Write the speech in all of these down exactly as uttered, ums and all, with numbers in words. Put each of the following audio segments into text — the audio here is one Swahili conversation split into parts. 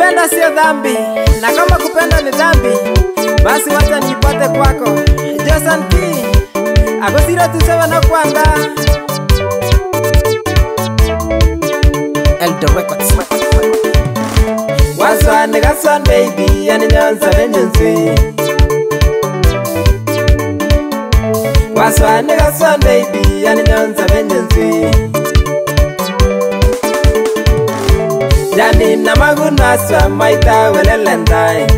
Kupenda sio dhambi, na kama kupenda ni dhambi, basi wacha nipate kwako. Josankey, ako zero two seven na kwanga Eldo Records. Waswa nigga baby, yani nyanza venyenzi. Waswa nigga baby, yani nyanza venyenzi. Jani na maguna swa maita welelendai.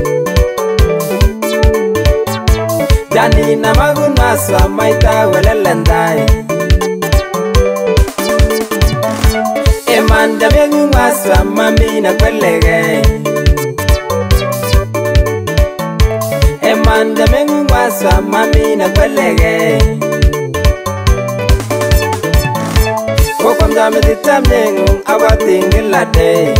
Jani na maguna swa maita welelendai. Eman jamengu maswa mami na kwelege. Eman jamengu maswa mami na kwelege. Kokom jame ditam nengung awatingilade.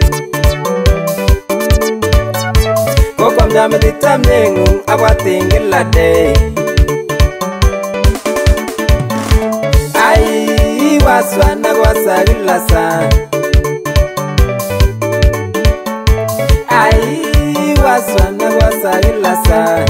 Kokom jame ditam nengung awatingilade. Ai waswa nagwasa gilasa. Ai waswa nagwasa gilasa.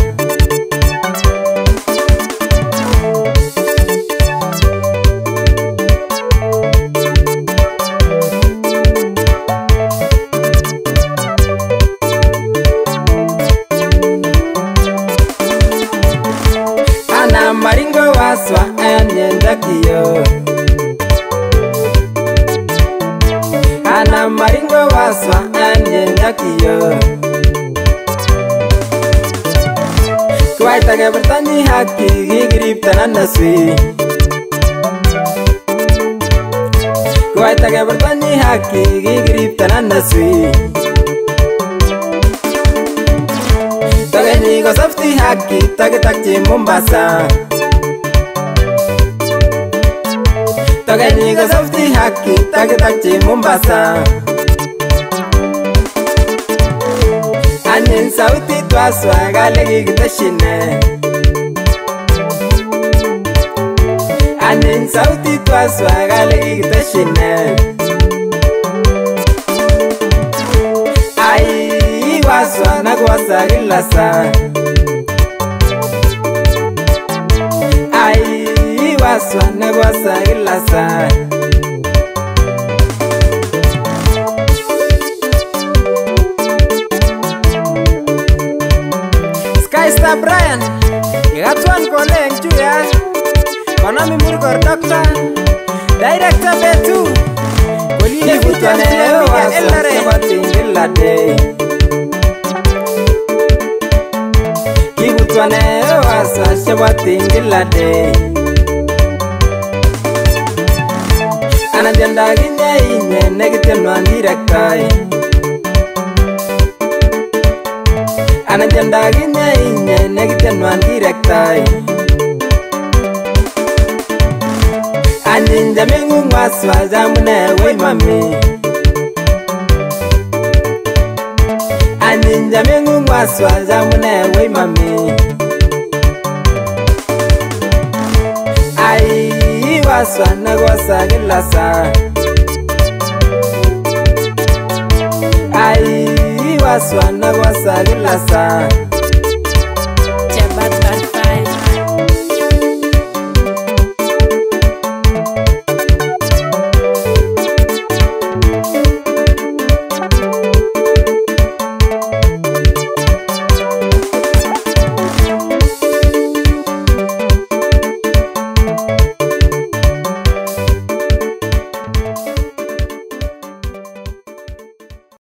Ana maringo waswa ayanyenda kiyo. Ana maringo waswa ayanyenda kiyo. Kwaita ke bertani haki gigirip tananaswi. Kwaita ke bertani haki gigirip tananaswi. Tagani ko safti haki tag takchi Mombasa. Tagani ko safti haki tag takchi Mombasa. Anin sauti twaswa galegi gitashine. Anin sauti twaswa galegi gitashine. Ai waswa nagwasa gilasa. Ai waswa nagwasa gilasa. Star Brian, igatuan koleng chuya. Konami murgor doctor, director betu. Kolini kutwane waswa shabatingilade. Kibutwane waswa shabatingilade. Anajenda ginye inye negitenwa directai. Anajenda ginye inye negitenwa directai. Aninja mingu maswa zamune wey mami. Aninja mingu maswa zamune wey mami. Ai waswa nagwasa gilasa. Ai waswa nagwasa gilasa.